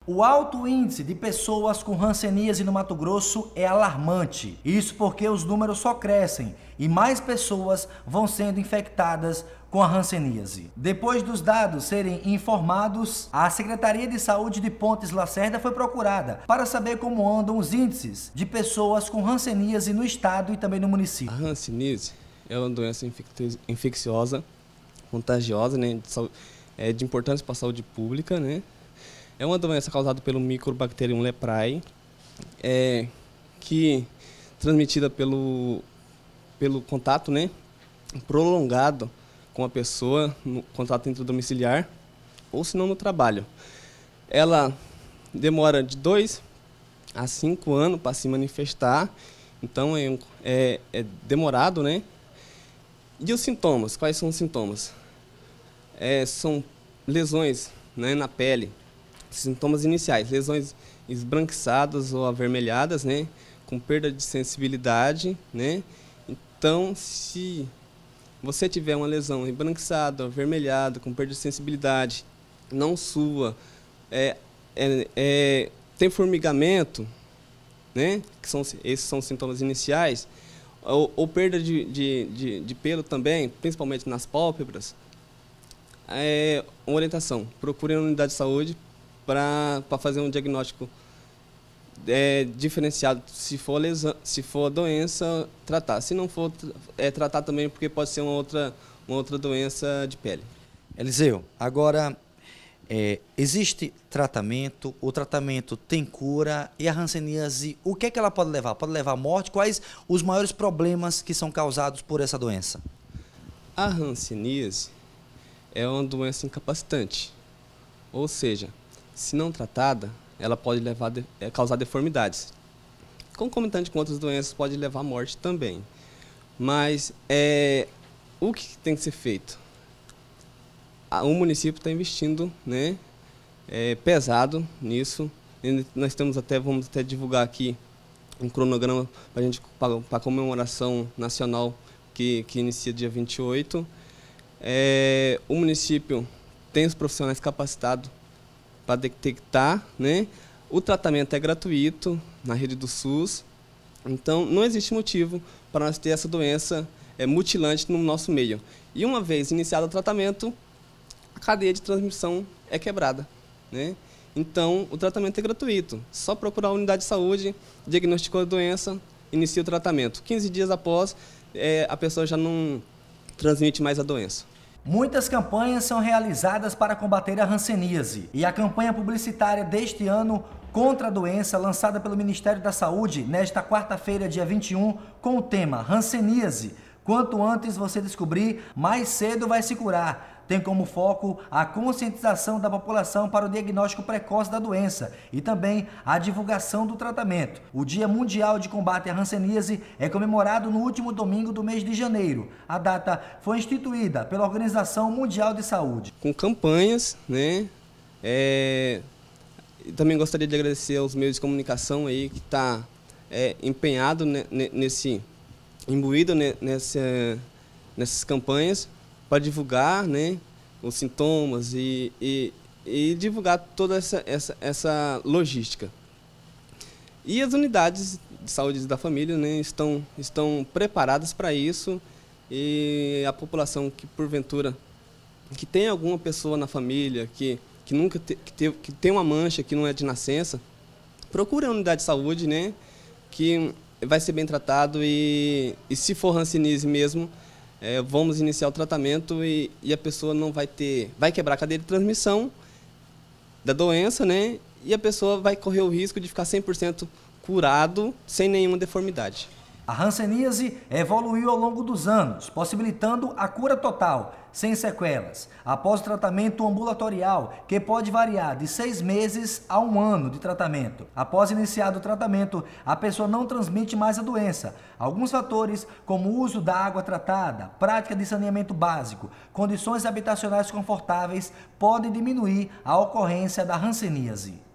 O alto índice de pessoas com hanseníase no Mato Grosso é alarmante. Isso porque os números só crescem e mais pessoas vão sendo infectadas com a hanseníase. Depois dos dados serem informados, a Secretaria de Saúde de Pontes Lacerda foi procurada para saber como andam os índices de pessoas com hanseníase no estado e também no município. A hanseníase é uma doença infecciosa, contagiosa, né, de importância para a saúde pública, né? É uma doença causada pelo Mycobacterium leprae, que transmitida pelo contato, né, prolongado com a pessoa, no contato intradomiciliar, ou se não no trabalho. Ela demora de 2 a 5 anos para se manifestar, então é demorado, né? E os sintomas, quais são os sintomas? São lesões, né, na pele, sintomas iniciais, lesões esbranquiçadas ou avermelhadas, né, com perda de sensibilidade, né? Então, se você tiver uma lesão embranquiçada, avermelhada, com perda de sensibilidade, não sua, tem formigamento, né, esses são os sintomas iniciais, ou perda de pelo também, principalmente nas pálpebras, uma orientação, procure a unidade de saúde para fazer um diagnóstico diferenciado, se for doença, tratar. Se não for, tratar também, porque pode ser uma outra doença de pele. Eliseu, agora, existe tratamento, o tratamento tem cura, e a hanseníase, o que é que ela pode levar? Pode levar à morte? Quais os maiores problemas que são causados por essa doença? A hanseníase é uma doença incapacitante, ou seja, se não tratada, ela pode causar deformidades. Concomitante com outras doenças, pode levar à morte também. Mas o que tem que ser feito? O município está investindo, né, pesado nisso. Nós vamos até divulgar aqui um cronograma para a comemoração nacional que inicia dia 28. O município tem os profissionais capacitados para detectar, né? O tratamento é gratuito na rede do SUS, então não existe motivo para nós ter essa doença mutilante no nosso meio. E uma vez iniciado o tratamento, a cadeia de transmissão é quebrada, né? Então o tratamento é gratuito, só procurar a unidade de saúde, diagnosticou a doença, inicia o tratamento. 15 dias após, a pessoa já não transmite mais a doença. Muitas campanhas são realizadas para combater a hanseníase, e a campanha publicitária deste ano contra a doença, lançada pelo Ministério da Saúde nesta quarta-feira, dia 21, com o tema hanseníase. Quanto antes você descobrir, mais cedo vai se curar. Tem como foco a conscientização da população para o diagnóstico precoce da doença e também a divulgação do tratamento. O Dia Mundial de Combate à Hanseníase é comemorado no último domingo do mês de janeiro. A data foi instituída pela Organização Mundial de Saúde. Com campanhas, né? Também gostaria de agradecer aos meios de comunicação aí que está empenhado imbuído nessas campanhas, para divulgar, né, os sintomas e divulgar toda essa logística. E as unidades de saúde da família, né, estão preparadas para isso, e a população que porventura que tem alguma pessoa na família que tem uma mancha que não é de nascença, procure a unidade de saúde, né, que vai ser bem tratado, e se for hanseníase mesmo, vamos iniciar o tratamento e a pessoa não vai quebrar a cadeia de transmissão da doença, né? E a pessoa vai correr o risco de ficar 100% curado, sem nenhuma deformidade. A hanseníase evoluiu ao longo dos anos, possibilitando a cura total, sem sequelas, após o tratamento ambulatorial, que pode variar de 6 meses a 1 ano de tratamento. Após iniciado o tratamento, a pessoa não transmite mais a doença. Alguns fatores, como o uso da água tratada, prática de saneamento básico, condições habitacionais confortáveis, podem diminuir a ocorrência da hanseníase.